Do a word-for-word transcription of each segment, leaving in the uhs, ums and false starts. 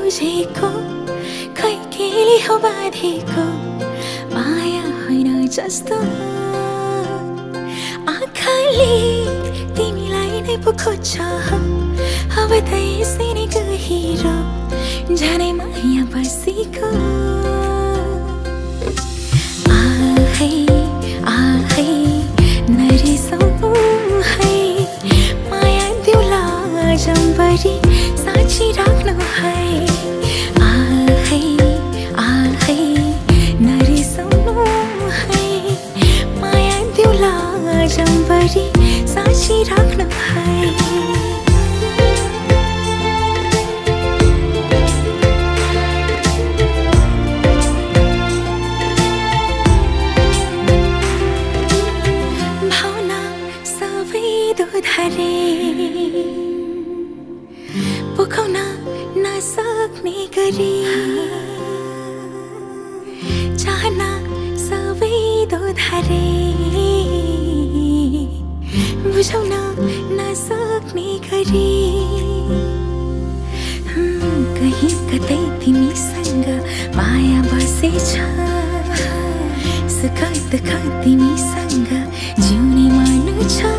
बुझेको खै केले हो बाधेको माया होइन जस्तो आँखाले तिमीलाई नै पो खोज्छ अब त यसै नै गहिरो झनै माया बसेको आहै आहै नरिसाउनु है माया दिउला जम्बरी साँची राख्नु है आहै आहै नरिसाउनु है माया दिउला जम्बरी साँची राख्नु है पुखाउन नसक्ने गरी चाहना सबै दोधारे बुझाउन नसक्ने गरी कहीँ कतै तिमीसँग माया बसेछ सुख दुःख तिमीसँग जिउने मन छ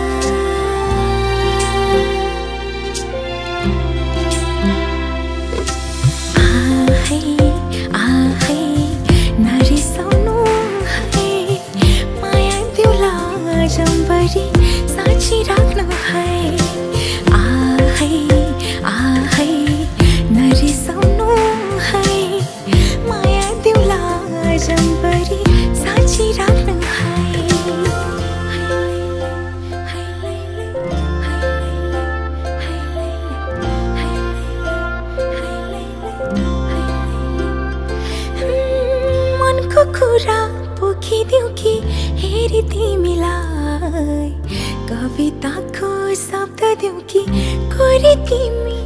साँची राख्नु है आहै आहै नरिसाउनु है माया दिउला जम्बरी साँची राख्नु है मनको कुरा पोखिदिउ कि हेरी तिमीलाई कविताको शब्द दिउ कि कोरी तिमी